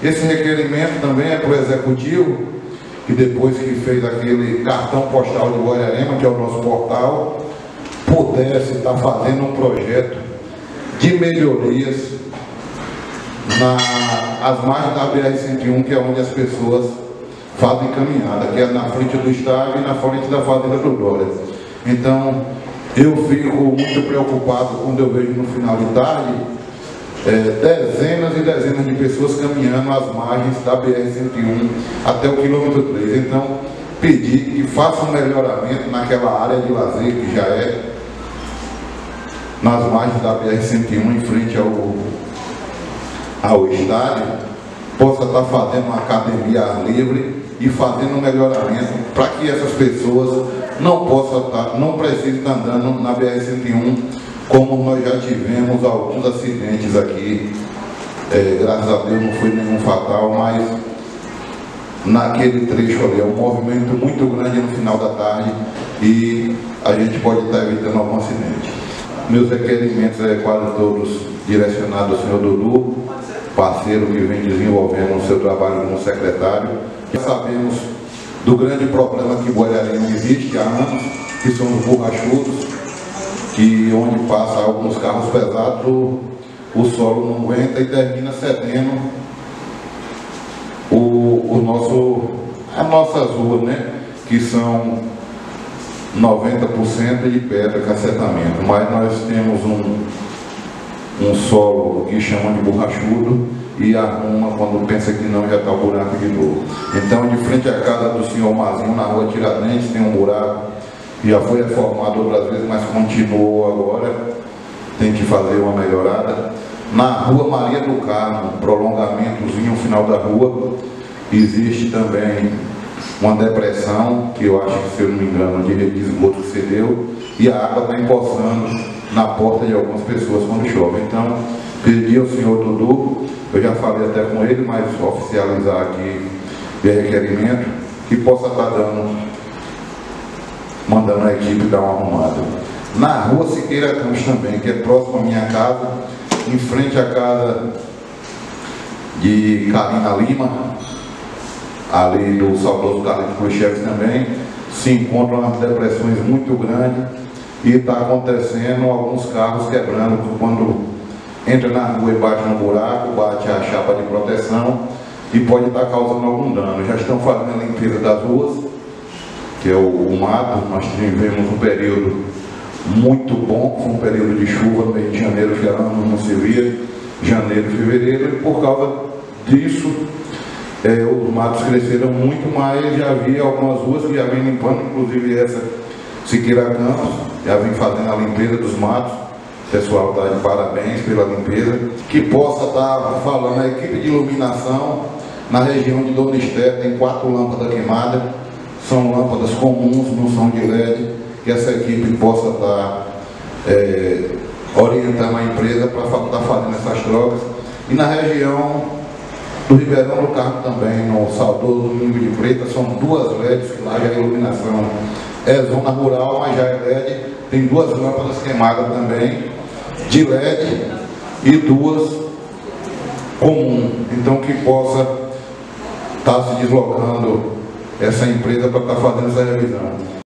Esse requerimento também é para o Executivo, que depois que fez aquele cartão postal de Guararema, que é o nosso portal, pudesse estar fazendo um projeto de melhorias nas margens da BR-101, que é onde as pessoas fazem caminhada, que é na frente do estádio e na frente da Fazenda do Dória. Então, eu fico muito preocupado quando eu vejo no final de tarde dezenas e dezenas de pessoas caminhando às margens da BR-101 até o quilômetro 3. Então, pedir que faça um melhoramento naquela área de lazer que já é nas margens da BR-101 em frente ao estádio, possa estar fazendo uma academia ar livre e fazendo um melhoramento para que essas pessoas não precisem estar andando na BR-101, como nós já tivemos alguns acidentes aqui. Graças a Deus não foi nenhum fatal, mas naquele trecho ali é um movimento muito grande no final da tarde e a gente pode estar evitando algum acidente. Meus requerimentos quase todos direcionados ao senhor Dudu, parceiro que vem desenvolvendo o seu trabalho como secretário. Já sabemos do grande problema que em Guararema existe há anos, que são os borrachudos, que onde passa alguns carros pesados, o solo não aguenta e termina cedendo as nossas ruas, né? Que são 90% de pedra, cacetamento, mas nós temos um solo que chama de borrachudo e arruma quando pensa que não, já está o buraco de novo. Então, de frente à casa do senhor Mazinho, na rua Tiradentes, tem um buraco que já foi reformado outras vezes, mas continuou agora, tem que fazer uma melhorada. Na rua Maria do Carmo, prolongamentozinho no final da rua, existe também uma depressão, que eu acho que, se eu não me engano, de rede de esgoto que cedeu, e a água está empoçando na porta de algumas pessoas quando chove. Então, pedi ao senhor Dudu, eu já falei até com ele, mas oficializar aqui o requerimento, que possa estar mandando a equipe dar uma arrumada. Na rua Siqueira Campos também, que é próximo à minha casa, em frente à casa de Karina Lima, ali do saudoso Carlos Khrushchev também, se encontram umas depressões muito grandes e está acontecendo alguns carros quebrando quando entra na rua e bate no buraco, bate a chapa de proteção e pode estar causando algum dano. Já estão fazendo a limpeza das ruas, que é o mato. Nós tivemos um período muito bom, foi um período de chuva no mês de janeiro, que ano não se via, janeiro e fevereiro, e por causa disso os matos cresceram muito, mas já havia algumas ruas que já vem limpando, inclusive essa Siqueira Campos, já vem fazendo a limpeza dos matos. O pessoal está de parabéns pela limpeza. Que possa estar falando a equipe de iluminação na região de Dona Esté, tem 4 lâmpadas queimadas, são lâmpadas comuns, não são de LED, que essa equipe possa estar orientando a empresa para estar fazendo essas trocas. E na região do Ribeirão do Carmo também, no saudoso Domingo de Preta, são 2 LEDs, que lá já é iluminação, é zona rural, mas já é LED, tem 2 lâmpadas queimadas também, de LED, e 2 comum. Então, que possa estar se deslocando essa empresa para estar fazendo essa revisão.